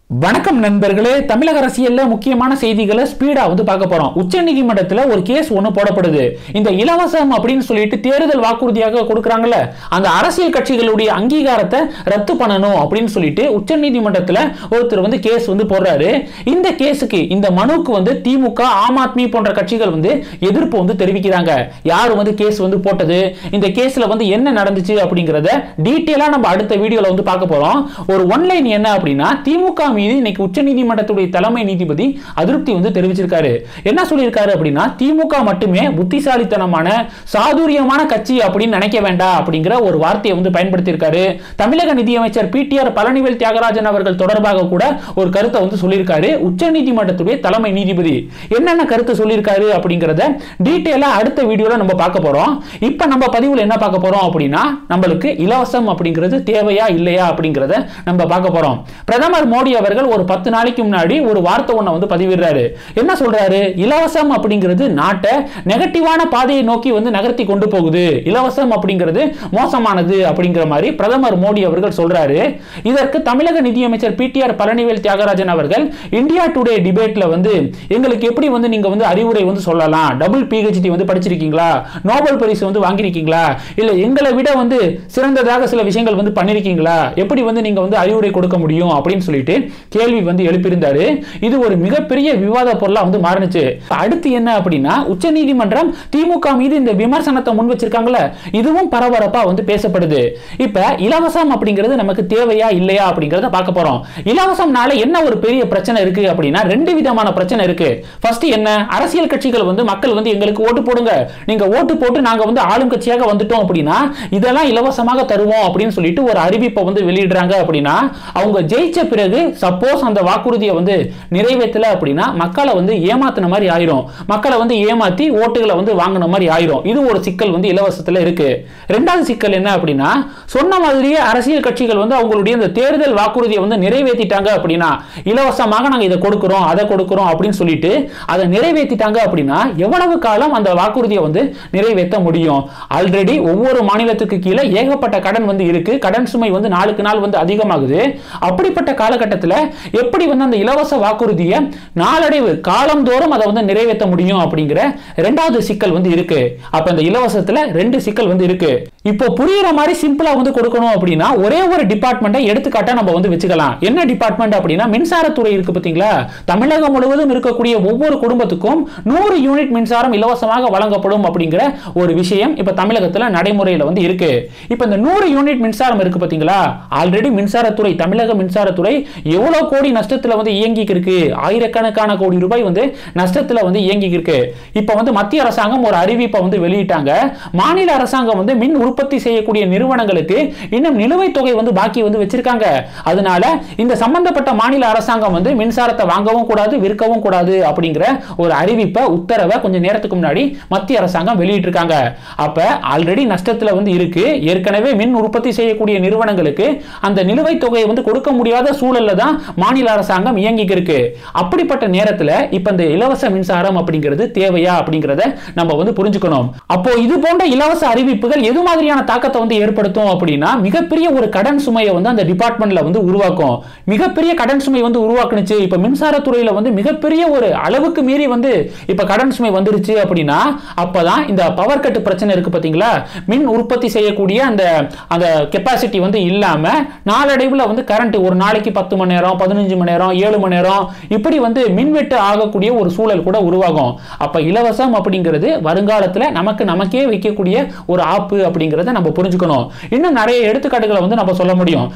வணக்கம் நண்பர்களே. தமிழக அரசியல்ல முக்கியமான செய்திகளை ஸ்பீடா பார்க்க போறோம். உச்சநீதிமன்றத்துல ஒரு கேஸ் ஒன்னு போடப்படுது. இந்த இலவசம் அப்படின்னு சொல்லிட்டு தேர்தல் வாக்குறுதியாக கொடுக்கறாங்கல்ல, அந்த அரசியல் கட்சிகளுடைய அங்கீகாரத்தை ரத்து பண்ணணும் அப்படின்னு சொல்லிட்டு உச்சநீதிமன்றத்துல ஒருத்தர் கேஸ் போடுறாரு. இந்த கேஸுக்கு, இந்த மனுக்கு திமுக, ஆம் ஆத்மி போன்ற கட்சிகள் எதிர்ப்பு தெரிவிக்கிறாங்க. யாரு கேஸ் போட்டது, இந்த கேஸ்ல என்ன நடந்துச்சு அப்படிங்கறத டீடைலா நம்ம அடுத்த வீடியோல பார்க்க போறோம். ஒரு ஒன்லைன் என்ன அப்படின்னா, திமுக மீது இன்னைக்கு உச்சநீதிமன்றத்துடைய தலைமை நீதிபதி அதிருப்தி தெரிவிச்சிருக்காரு. என்ன சொல்லியிருக்காரு அப்படின்னா, திமுக மட்டுமே புத்திசாலித்தனமான சாதுரியமான கட்சி அப்படின்னு நினைக்க வேண்டாம் அப்படிங்கிற ஒரு வார்த்தையை பயன்படுத்தி இருக்காரு. தமிழக நிதியமைச்சர் பிடிஆர் பழனிவேல் தியாகராஜன் அவர்கள் தொடர்பாக கூட ஒரு கருத்தை சொல்லியிருக்காரு. உச்சநீதிமன்றத்துடைய தலைமை நீதிபதி என்னென்ன கருத்து சொல்லியிருக்காரு அப்படிங்கறத டீடைலா அடுத்த வீடியோல நம்ம பார்க்க போறோம். இப்ப நம்ம பதிவுல என்ன பார்க்க போறோம் அப்படின்னா, நம்மளுக்கு இலவசம் அப்படிங்கிறது தேவையா இல்லையா அப்படிங்கறத நம்ம பார்க்க போறோம். பிரதமர் மோடி அவர்கள் ஒரு 10 நாளைக்கு முன்னாடி ஒரு வார்த்தை ஒண்ண பதிவிடுறாரு. என்ன சொல்றாரு? இலவசம் அப்படிங்கிறது நாட்டை நெகட்டிவான பாதையை நோக்கி நகர்த்தி கொண்டு போகுது, இலவசம் அப்படிங்கிறது மோசமானது அப்படிங்கிற மாதிரி பிரதமர் மோடி அவர்கள் சொல்றாரு. இதற்கு தமிழக நிதியமைச்சர் பிடிஆர் பழனிவேல் தியாகராஜன் அவர்கள் இந்தியா டுடே டிபேட்ல எங்களுக்கு எப்படி நீங்க அறிவுரை சொல்லலாம், டபுள் பிஹெச்டி படிச்சிருக்கீங்களா, நோபல் பரிசு வாங்கியிருக்கீங்களா, இல்ல எங்களை விட சிறந்ததாக சில விஷயங்கள் பண்ணிருக்கீங்களா, எப்படி நீங்க அறிவுரை கொடுக்க முடியும் அப்படின்னு சொல்லிட்டு கேள்வி எழுப்பியிருந்தாரு. இது ஒரு மிகப்பெரிய விவாத பொருளா மாறுனுச்சு. அடுத்து என்ன அப்படின்னா, உச்சநீதிமன்றம் திமுக மீது இந்த விமர்சனத்தை முன் வச்சிருக்காங்கல்ல, இதுவும் பரபரப்பா பேசப்படுது. இப்ப இலவசம் அப்படிங்கிறது நமக்கு தேவையா இல்லையா அப்படிங்கறத பார்க்க போறோம். இலவசம்னால என்ன ஒரு பெரிய பிரச்சனை இருக்கு அப்படின்னா, ரெண்டு விதமான பிரச்சனை இருக்கு. ஃபர்ஸ்ட் என்ன, அரசியல் கட்சிகள் மக்கள் எங்களுக்கு ஓட்டு போடுங்க, நீங்க ஓட்டு போட்டு நாங்க ஆளும் கட்சியாக வந்துட்டோம் அப்படின்னா இதெல்லாம் இலவசமாக தருவோம் அப்படின்னு சொல்லிட்டு ஒரு அறிவிப்பை வெளியிடுறாங்க. அப்படின்னா அவங்க ஜெயிச்ச பிறகு சப்போஸ் அந்த வாக்குறுதியை நிறைவேற்றல அப்படின்னா மக்களை ஏமாத்தின மாதிரி ஆயிரும், மக்களை ஏமாத்தி ஓட்டுகளை வாங்கின மாதிரி ஆயிரும். இது ஒரு சிக்கல் இலவசத்துல இருக்கு. ரெண்டாவது சிக்கல் என்ன அப்படின்னா, சொன்ன மாதிரியே அரசியல் கட்சிகள் அவங்களுடைய இந்த தேர்தல் வாக்குறுதியை நிறைவேற்றிட்டாங்க அப்படின்னா, இலவசமாக நாங்க இதை கொடுக்கிறோம் அதை கொடுக்கிறோம் அப்படின்னு சொல்லிட்டு அதை நிறைவேற்றிட்டாங்க அப்படின்னா எவ்வளவு காலம் அந்த வாக்குறுதியை நிறைவேற்ற முடியும்? ஆல்ரெடி ஒவ்வொரு மாநிலத்துக்கு கீழே ஏகப்பட்ட கடன் இருக்கு, கடன் சுமை நாளுக்கு நாள் அதிகமாகுது. அப்படிப்பட்ட காலகட்டத்தில் எப்படி அந்த இலவச வாக்குறுதியை நாளடைவு காலந்தோறும் அதை நிறைவேற்ற முடியும் அப்படிங்கிற இரண்டாவது சிக்கல் இருக்கு. அப்ப இந்த இலவசத்துல ரெண்டு சிக்கல் இருக்கு. இப்போ புரியுற மாதிரி சிம்பிளா கொடுக்கணும் அப்படின்னா ஒரே ஒரு டிபார்ட்மெண்ட்டை எடுத்துக்காட்டா நம்ம வச்சுக்கலாம். என்ன டிபார்ட்மெண்ட் அப்படின்னா, மின்சாரத்துறை இருக்கு பாத்தீங்களா. தமிழகம் முழுவதும் இருக்கக்கூடிய ஒவ்வொரு குடும்பத்துக்கும் 100 யூனிட் மின்சாரம் இலவசமாக வழங்கப்படும் அப்படிங்கிற ஒரு விஷயம் இப்ப தமிழகத்துல நடைமுறையில் இருக்கு. இப்ப இந்த 100 யூனிட் மின்சாரம் இருக்கு பாத்தீங்களா, ஆல்ரெடி மின்சாரத்துறை, தமிழக மின்சாரத்துறை எவ்வளவு கோடி நஷ்டத்துல இயங்கிக்கு இருக்கு, ஆயிரக்கணக்கான கோடி ரூபாய் நஷ்டத்துல இயங்கிக்கு இருக்கு. இப்ப மத்திய அரசாங்கம் ஒரு அறிவிப்பை வெளியிட்டாங்க. மாநில அரசாங்கம் மின் உற்பத்தி செய்யக்கூடிய நிறுவனங்களுக்கு இன்னும் நிலுவைத் தொகை பாக்கி வச்சிருக்காங்க. அதனால இந்த சம்பந்தப்பட்ட மாநில அரசாங்கம் மின்சாரத்தை வாங்கவும் கூடாது, விற்கவும் கூடாது அப்படிங்கிற ஒரு அறிவிப்பை, உத்தரவை கொஞ்ச நேரத்துக்கு முன்னாடி மத்திய அரசாங்கம் வெளியிட்டிருக்காங்க. அப்ப ஆல்ரெடி நஷ்டத்துல இருக்கு. ஏற்கனவே மின் உற்பத்தி செய்யக்கூடிய நிறுவனங்களுக்கு அந்த நிலுவைத் தொகையை கொடுக்க முடியாத சூழல்ல தான் மாநில அரசாங்கம் இயங்கிக்கு இருக்கு. அப்படிப்பட்ட நேரத்துல இப்ப இந்த இலவச மின்சாரம் அப்படிங்கிறது தேவையா அப்படிங்கறத நம்ம புரிஞ்சுக்கணும். அப்போ இது போன்ற இலவச அறிவிப்புகள் எது மாதிரியான தாக்கத்தை ஏற்படுத்தும் அப்படின்னா, மிகப்பெரிய ஒரு கடன் சுமையை அந்த டிபார்ட்மெண்ட்ல உருவாக்கும். மிகப்பெரிய கடன் சுமை உருவாக்குனுச்சு. இப்ப மின்சாரத்துறையில மிகப்பெரிய ஒரு அளவுக்கு மீறி இப்ப கடன் சுமை வந்துருச்சு அப்படின்னா, அப்பதான் இந்த பவர் கட் பிரச்சனை இருக்கு பாத்தீங்களா, மின் உற்பத்தி செய்யக்கூடிய அந்த கெபாசிட்டி இல்லாம நாளடைவுல கரண்ட் ஒரு நாளைக்கு 10 மணி நேரம், 15 மணி நேரம், 7 மணி நேரம் இப்படி மின்வெட்டு ஆகக்கூடிய ஒரு சூழல் கூட உருவாகும். அப்ப இலவசம் அப்படிங்கிறது வருங்காலத்துல நமக்கே வைக்கக்கூடிய ஒரு ஆப்பு அப்படிங்கறத நம்ம புரிஞ்சுக்கணும். இன்னும் நிறைய எடுத்துக்காட்டுகளை நம்ம சொல்ல முடியும்.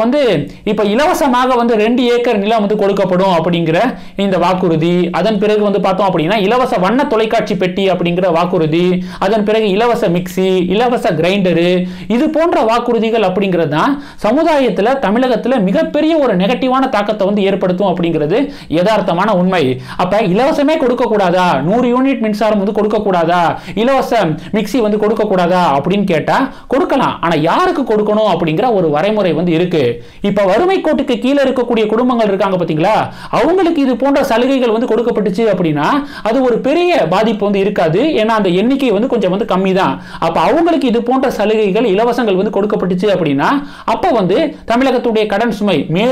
இப்ப இலவசமாக 2 ஏக்கர் நிலம் கொடுக்கப்படும் அப்படிங்கிற இந்த வாக்குறுதி, அதன் பிறகு பார்த்தோம் அப்படின்னா இலவச வண்ண தொலைக்காட்சி பெட்டி அப்படிங்கிற வாக்குறுதி, அதன் பிறகு இலவச மிக்சி, இலவச கிரைண்டரு, இது போன்ற வாக்குறுதிகள் அப்படிங்கிறது தான் சமுதாயத்துல, தமிழகத்துல மிகப்பெரிய ஒரு நெகட்டிவான தாக்கத்தை ஏற்படுத்தும் அப்படிங்கிறது யதார்த்தமான உண்மை. அப்ப இலவசமே கொடுக்க கூடாதா, 100 யூனிட் மின்சாரம் கொடுக்க கூடாதா, இலவச மிக்சி கொடுக்க கூடாதா அப்படின்னு கேட்டா கொடுக்கலாம். ஆனா யாருக்கு கொடுக்கணும் அப்படிங்கிற ஒரு வரைமுறை இருக்கு. இப்ப வறுமை கோட்டுக்கு கீழே இருக்கக்கூடிய குடும்பங்கள் இருக்காங்க பாத்தீங்களா, அவங்களுக்கு இது போன்ற சலுகைகள் கொடுக்கப்பட்டுச்சு அப்படின்னா அது ஒரு பெரிய பாதிப்பு இருக்காது. ஏன்னா அந்த எண்ணிக்கை கொஞ்சம் கம்மி தான். அப்ப அவங்களுக்கு இது போன்ற சலுகைகள், இலவசங்கள் கொடுக்கப்பட்டுச்சு அப்படின்னா அப்ப தமிழகத்துடைய கடன் சுமை மேலும் மேலும்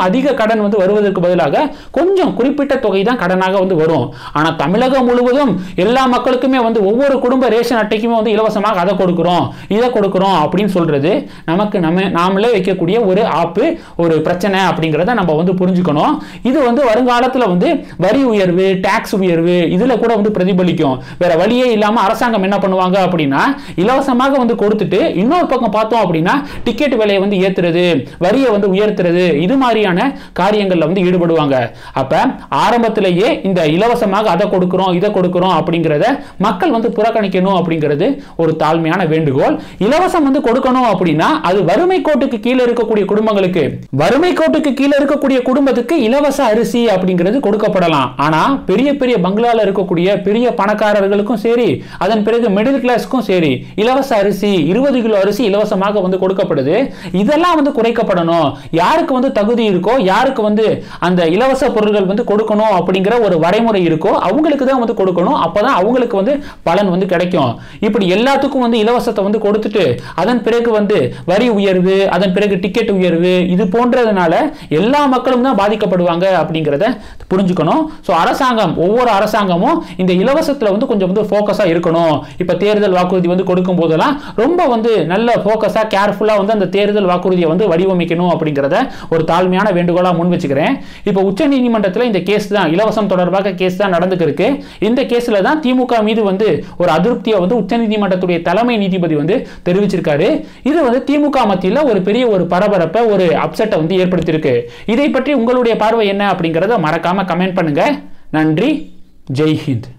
அதிக கடன் வந்து வருவதற்கு பதிலாக கொஞ்சம் குறிப்பிட்ட தொகை தான் கடனாக வந்து வரும். ஆனா தமிழகம் முழுவதும் எல்லா மக்களுக்குமே வந்து ஒவ்வொரு குடும்ப ரேஷன் அட்டைக்குமே வந்து இலவசமாக அதை கொடுக்கிறோம் இதை கொடுக்கிறோம் அப்படின்னு சொல்றது நமக்கு நாமளே வைக்கக்கூடிய ஒரு ஆப்பு, ஒரு பிரச்சனை அப்படிங்கிறத நம்ம வந்து புரிஞ்சுக்கணும். இது வந்து வருங்காலத்தில் வந்து வரி உயர்வு, டாக்ஸ் உயர்வு இதுல கூட வந்து பிரதிபலிக்கும். வேற வழியே இல்லாம அரசாங்கம் என்ன பண்ணுவாங்க அப்படின்னா இலவசமாக வந்து கொடுத்துட்டு இன்னொரு பக்கம் பார்த்தோம் அப்படின்னா டிக்கெட் விலையை வந்து ஏத்துறது, வரியை வந்து உயர்த்துறது, இது மாதிரியான காரியங்கள்ல வந்து ஈடுபடுவாங்க. அப்ப ஆரம்பத்திலேயே இந்த இலவசமாக அதை கொடுக்கிறோம் இதை கொடுக்கிறோம் அப்படிங்கிறத மக்கள் வந்து புறக்கணிக்கணும் அப்படிங்கிறது ஒரு தாழ்மையான வேண்டுகோள். இலவசம் வந்து கொடுக்கணும் அப்படின்னா அது வறுமை கோட்டுக்கு கீழே இருக்கக்கூடிய குடும்பங்களுக்கு, வறுமை கோட்டுக்கு கீழே இருக்கக்கூடிய குடும்பத்துக்கு இலவச அரிசி அப்படிங்கிறது கொடுக்கப்படலாம். ஆனா பெரிய பெரிய பங்களால இருக்கக்கூடிய பெரிய பணக்காரர்களுக்கும் சரி, அதன் பிறகு மிடில் கிளாஸ்க்கும் சரி இலவச அரிசி 20 கிலோ அரிசி இலவசமாக வந்து கொடுக்கப்படுது. இதெல்லாம் வந்து குறைக்கப்படணும். யாருக்கு வந்து தகுதி இருக்கோ, யாருக்கு வந்து அந்த இலவச பொருட்கள் வந்து கொடுக்கணும் அப்படிங்கிற ஒரு வரைமுறை இருக்கோ அவங்களுக்கு தான் வந்து கொடுக்கணும். அப்பதான் அவங்களுக்கு வந்து பலன் வந்து கிடைக்கும். இப்படி எல்லாத்துக்கும் வந்து இலவசத்தை வந்து கொடுத்துட்டு அதன் பிறகு வந்து வரி உயர்வு, அதன் பிறகு டிக்கெட் உயர்வு இது போன்றதுனால எல்லா மக்களும் தான் பாதிக்கப்படுவாங்க அப்படிங்கிறத புரிஞ்சுக்கணும். ஸோ அரசாங்கம், ஒவ்வொரு அரசாங்கமும் இந்த இலவசத்தில் வந்து கொஞ்சம் வந்து ஃபோக்கஸாக இருக்கணும். இப்போ தேர்தல் வாக்குறுதி வந்து கொடுக்கும் போதெல்லாம் ரொம்ப வந்து நல்ல ஃபோக்கஸாக கேர்ஃபுல்லாக வந்து அந்த தேர்தல் வாக்குறுதியை வந்து வடிவமைக்கணும் அப்படிங்கிறத ஒரு தாழ்மையான வேண்டுகோளாக முன் வச்சுக்கிறேன். இப்போ உச்சநீதிமன்றத்தில் இந்த கேஸ் தான், இலவசம் தொடர்பாக கேஸ் தான் நடந்துருக்கு. இந்த கேஸ்ல தான் திமுக மீது வந்து ஒரு அதிருப்தியை வந்து உச்சநீதிமன்றத்துடைய தலைமை நீதிபதி வந்து தெரிவிச்சிருக்காரு. இது வந்து திமுக மத்தியில் ஒரு பெரிய ஒரு பரபரப்பை, ஒரு அப்செட்டை வந்து ஏற்படுத்தியிருக்கு. இதை பற்றி உங்களுடைய பார்வை என்ன அப்படிங்கிறத மறக்காம கமெண்ட் பண்ணுங்க. நன்றி. ஜெய் ஹிந்த்.